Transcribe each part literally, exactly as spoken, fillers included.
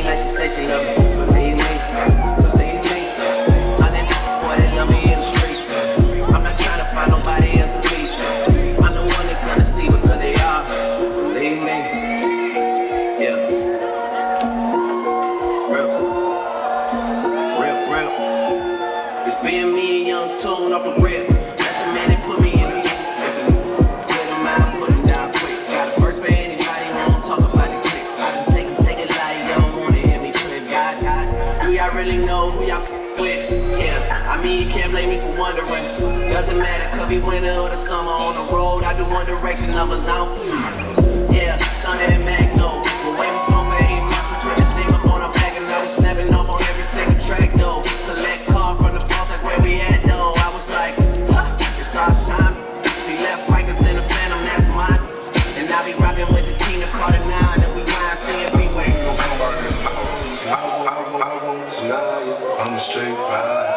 like she said she love me. Believe me, believe me. I didn't know boy they love me in the streets. I'm not trying to find nobody else to be. I'm the one that couldn't see because they are. Believe me, yeah. Real, real, real. It's being me and Young Tune off the rip. That's the man that put me in the middle. If you get him out, put him down quick. Got a verse for anybody who don't talk about the click. I've been taking, taking light, you don't wanna hear me trip. God, God, do y'all really know who y'all with? Yeah, I mean you can't blame me for wondering. Doesn't matter, could be winter or the summer on the road. I do One Direction numbers out. Yeah, stunner and Magno. But when was gone for eight months, we put this thing up on our back and I was snapping off on every second track though. Collect car from the boss like where we at though. I was like, huh, it's our time. We left Rikers in the Phantom, that's mine. And I be rocking with the Tina Carter nine and we grind seeing people. I, I, I won't deny you, I'm a straight ride.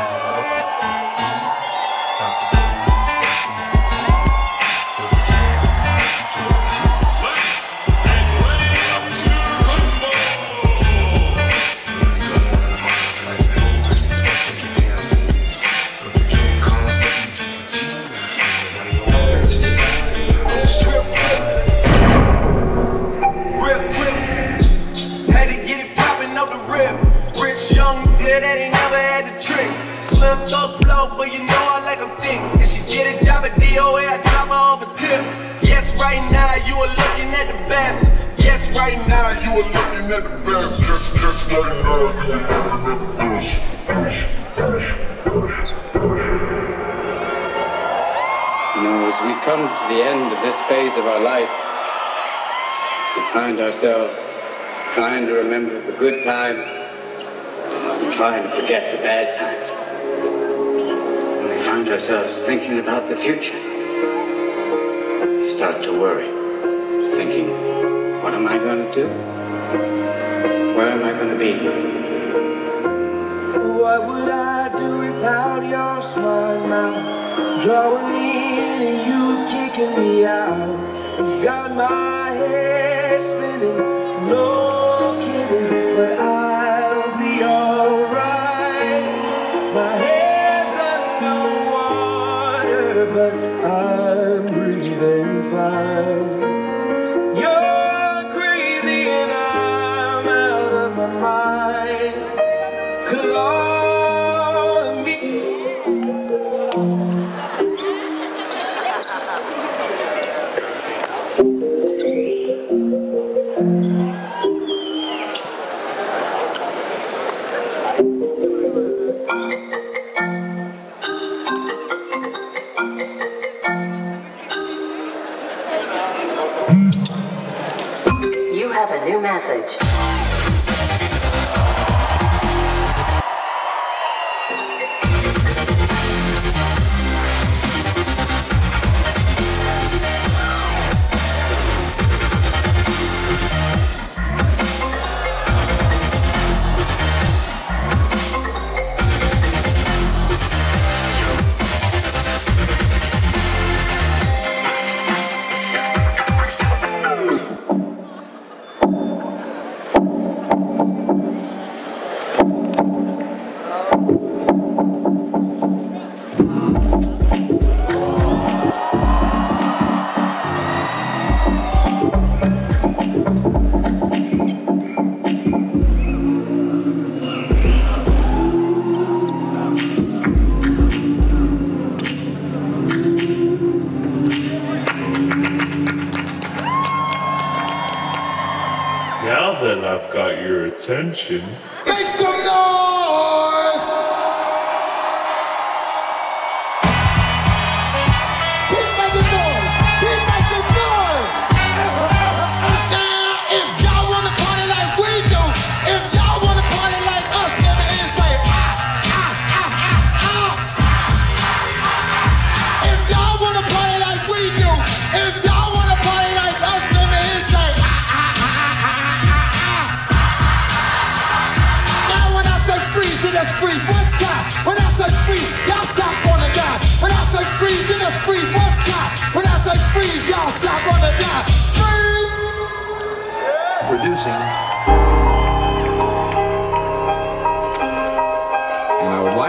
That ain't never had the trick. Slim thug flow, but you know I like them thick. If she get a job at D O A, I drop her off a tip. Yes, right now you are looking at the best. Yes, right now you are looking at the best. Yes, yes, right now you are looking at the best. You know, as we come to the end of this phase of our life, we find ourselves trying to remember the good times. Trying to forget the bad times. And we find ourselves thinking about the future. We start to worry, thinking, what am I going to do? Where am I going to be? What would I do without your smart mouth? Drawing me in and you kicking me out. You got my head spinning, no kidding, but I'll be alright. My head's underwater, but I'm breathing fine. You're crazy and I'm out of my mind. Cause all of me You have a new message. Now that I've got your attention, make some noise! Keep making noise! Keep making noise! Now, if y'all wanna party like we do, if y'all wanna party like us, let me in say ah, ah, ah, ah, ah. If y'all wanna party like we do, if y'all wanna party like us, let me in say ah, ah, ah, ah, ah, ah.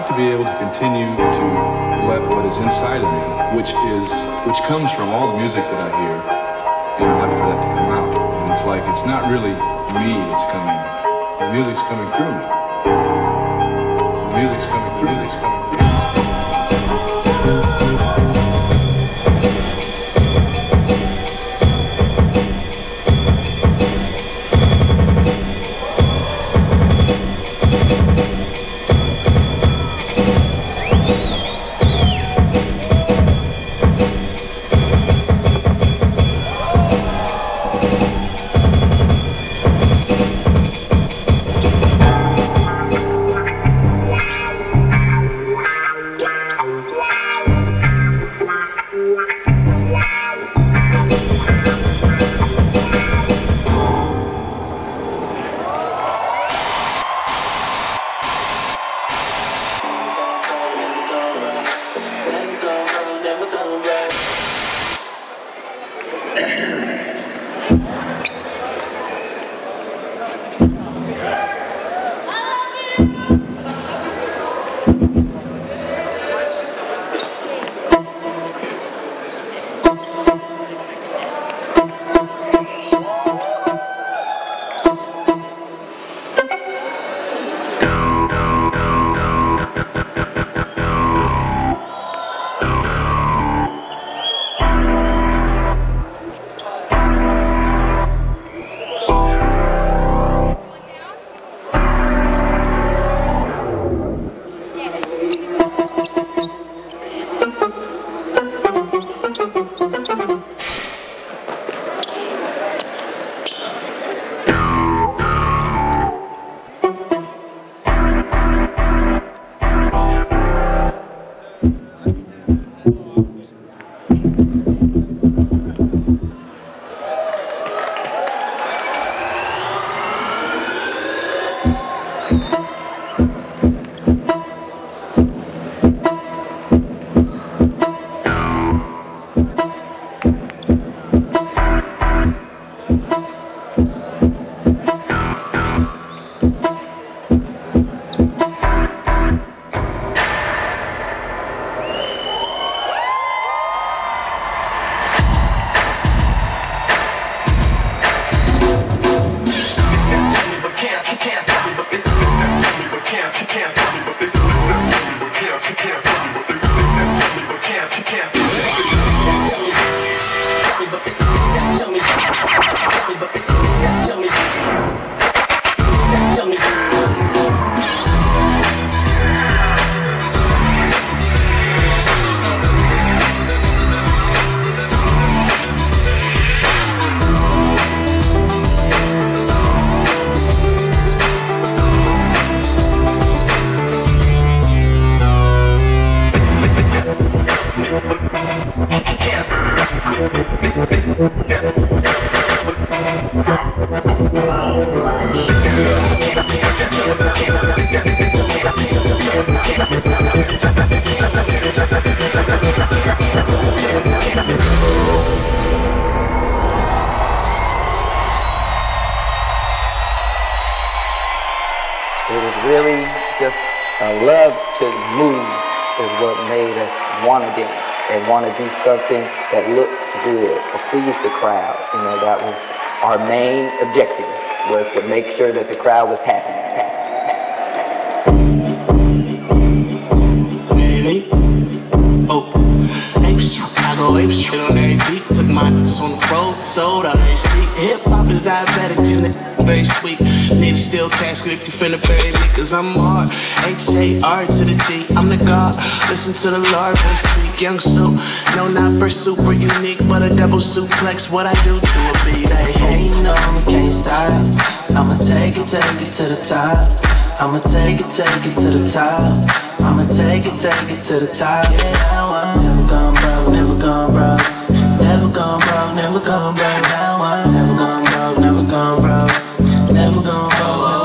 like to be able to continue to let what is inside of me, which is, which comes from all the music that I hear, and I'd like for that to come out. And it's like, it's not really me that's coming, the music's coming through me. The music's coming through, music's coming through. It was really just a love to move is what made us want to dance and want to do something that looked good or please the crowd. You know, that was our main objective, was to make sure that the crowd was happy. Baby, oh, apes, I go apes shit on every beat. Took my ass on the road, sold out every seat. Hip hop is diabetic, these niggas very sweet. Need a steel casket if you finna bury me, cause I'm hard. H A R to the D, I'm the God. Listen to the Lord when I speak. Young suit, no not for super unique, but a double suplex. What I do to a beat, hey, hey, no, I can't stop. I'ma take it, take it to the top. I'ma take it, take it to the top. I'ma take it, take it to the top. Yeah, now I'm never gone broke, never gone broke. Never gone broke, never gone broke. Now I'm never gone broke, never gone broke. Never gone broke, never gone broke.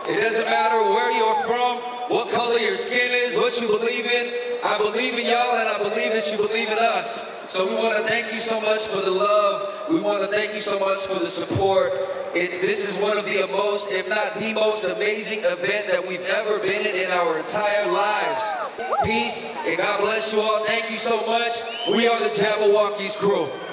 It doesn't matter where you're from, what color your skin is, what you believe in. I believe in y'all and I believe that you believe in us. So we want to thank you so much for the love. We want to thank you so much for the support. It's, this is one of the most, if not the most amazing event that we've ever been in in our entire lives. Peace and God bless you all. Thank you so much. We are the Jabberwockies crew.